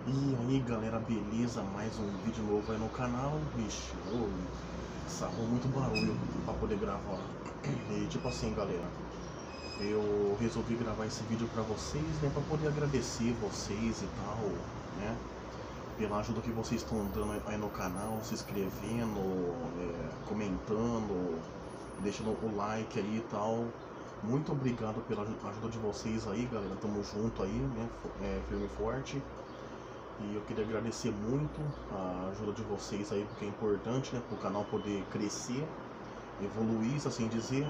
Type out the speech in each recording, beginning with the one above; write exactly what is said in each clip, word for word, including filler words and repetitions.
E aí galera, beleza? Mais um vídeo novo aí no canal. Vixe, ô, sarrou muito barulho pra poder gravar. E tipo assim galera, eu resolvi gravar esse vídeo pra vocês, né? Pra poder agradecer vocês e tal, né? Pela ajuda que vocês estão dando aí no canal, se inscrevendo, é, comentando, deixando o like aí e tal. Muito obrigado pela ajuda de vocês aí, galera. Tamo junto aí, né? É, firme e forte. E eu queria agradecer muito a ajuda de vocês aí, porque é importante, né, para o canal poder crescer, evoluir, se assim dizer.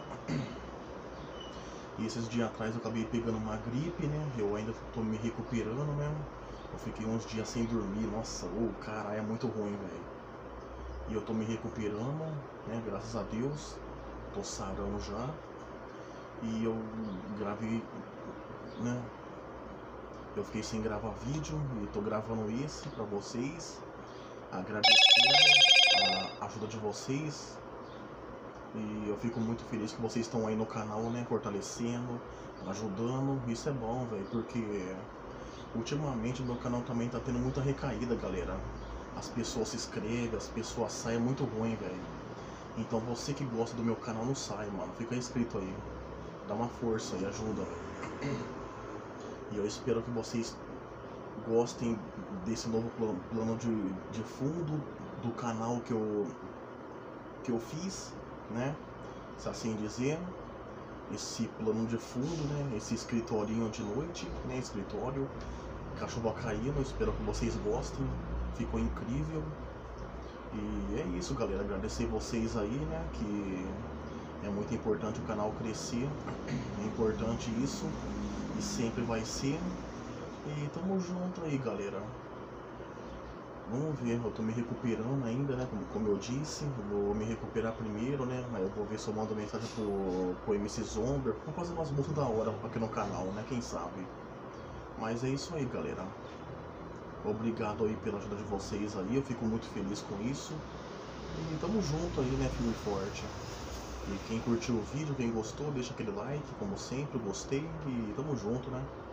E esses dias atrás eu acabei pegando uma gripe, né? Eu ainda tô me recuperando, né? Eu fiquei uns dias sem dormir, nossa, ô, oh, cara, é muito ruim, velho. E eu tô me recuperando, né? Graças a Deus, tô sarando já. E eu gravei, né? Eu fiquei sem gravar vídeo e tô gravando esse pra vocês, agradecendo a ajuda de vocês. E eu fico muito feliz que vocês estão aí no canal, né, fortalecendo, ajudando. Isso é bom, velho, porque ultimamente o meu canal também tá tendo muita recaída, galera. As pessoas se inscrevem, as pessoas saem, é muito ruim, velho. Então você que gosta do meu canal, não sai, mano, fica inscrito aí, dá uma força e ajuda. E eu espero que vocês gostem desse novo plano de, de fundo do canal que eu, que eu fiz, né? Se assim dizer, esse plano de fundo, né? Esse escritorinho de noite, né? Escritório, cachorro caindo, eu espero que vocês gostem, ficou incrível. E é isso, galera, agradecer vocês aí, né? Que é muito importante o canal crescer, é importante isso e sempre vai ser. E tamo junto aí, galera. Vamos ver, eu tô me recuperando ainda, né? Como, como eu disse, eu vou me recuperar primeiro, né? Aí eu vou ver se eu mando mensagem pro, pro M C Zomber. Vou fazer umas músicas da hora aqui no canal, né? Quem sabe? Mas é isso aí, galera. Obrigado aí pela ajuda de vocês aí, eu fico muito feliz com isso. E tamo junto aí, né? Firme e forte. E quem curtiu o vídeo, quem gostou, deixa aquele like, como sempre, gostei. E tamo junto, né?